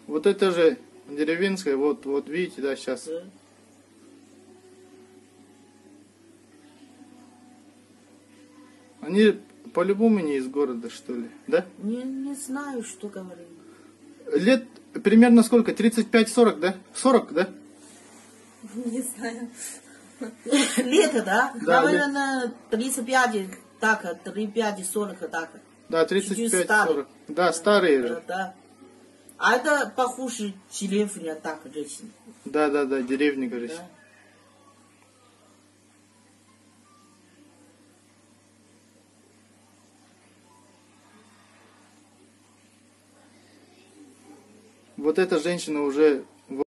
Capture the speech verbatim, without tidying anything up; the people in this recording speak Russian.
Вот это же деревенская, вот, вот видите, да, сейчас. Да. Они по-любому не из города, что ли, да? Не, не знаю, что говорить. Лет примерно сколько? тридцать пять сорок, да? сорок, да? Не знаю. Лето, да? Да, наверное, тридцать пять, так, тридцать пять сорок, так. Да, тридцать пять сорок. Да, старые Да, же. да. А это похоже деревня, так, женщина. Да, да, да, деревня, говоришь. Да. Вот эта женщина уже